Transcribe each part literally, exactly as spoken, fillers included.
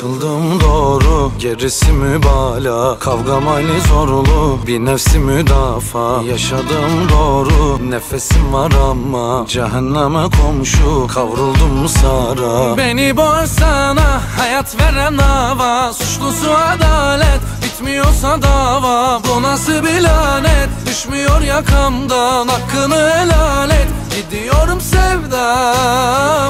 Takıldım doğru, gerisi mübalağa. Kavgam aynı zorlu, bir nefsi müdafaa. Yaşadım doğru, nefesim var ama cehenneme komşu, kavruldum sara. Beni boğsana, hayat veren hava. Suçlusu adalet, bitmiyorsa dava. Bu nasıl bir lanet, düşmüyor yakamdan. Hakkını helal et, gidiyorum sevdam.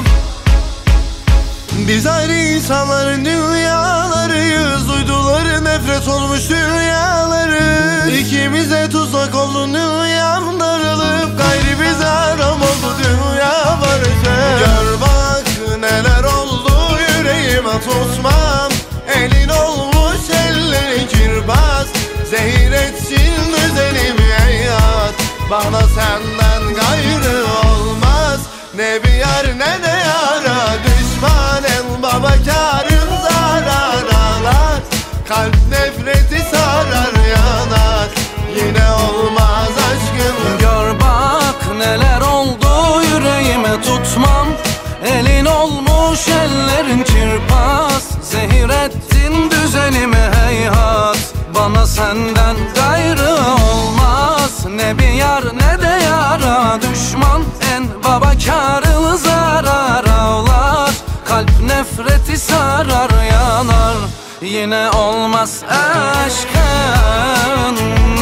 Biz ayrı insanların dünyalarıyız. Uyduları nefret olmuş dünyaları. İkimize tuzak oldu dünyam darılıp. Gayri bize haram oldu dünya barışı. Gör bak neler oldu yüreğime tutmam. Elin olmuş ellerin kirbaz. Zehir etsin düzenimi hayat. Bana senden gayrı olmaz. Ne bir yar ne de yara. Düşman el baba kârın zarar ağlar. Kalp nefreti sarar yanar. Yine olmaz aşkım. Gör bak neler oldu yüreğime tutmam. Elin olmuş ellerin çırpaz. Zehir ettin düzenimi heyhat. Bana senden gayrı olmaz. Ne bir yar ne de yara. Düşman en baba kârı zarar ağlar. Kalp nefreti sarar yanar. Yine olmaz aşkın.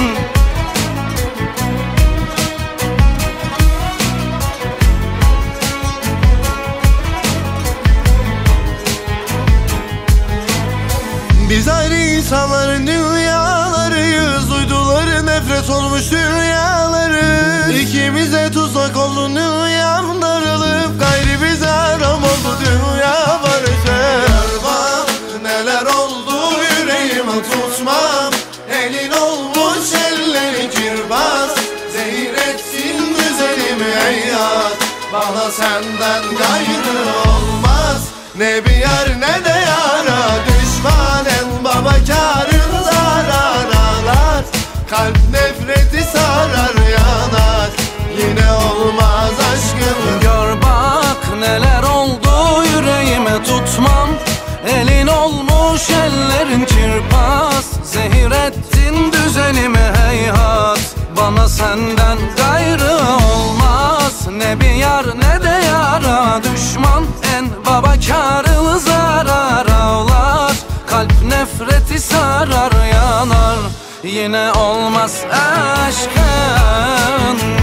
Biz ayrı insanların dünyalarıyız. Uyduları nefret olmuş dünyaları. İkimize tuzak oldu dünyam darılıp. Gayri bize haram oldu dünya barışı. Gör bak neler oldu yüreğime tutmam. Elin olmuş ellerin kirbaz. Zehir etsin düzenimi hayat. Bana senden gayrı olmaz. Ne bir yar ne de yara. Düşman en baba kârın zarar ağlar. Kalp nefreti sarar yanar. Yine olmaz aşkım. Gör bak neler oldu yüreğime tutmam. Elin olmuş ellerin çırpaz. Zehir ettin düzenimi heyhat. Bana senden gayrı olmaz. Ne bir yar ne de yara. Düşman en baba kârı zarar ağlar. Kalp nefreti sarar yanar. Yine olmaz aşkın.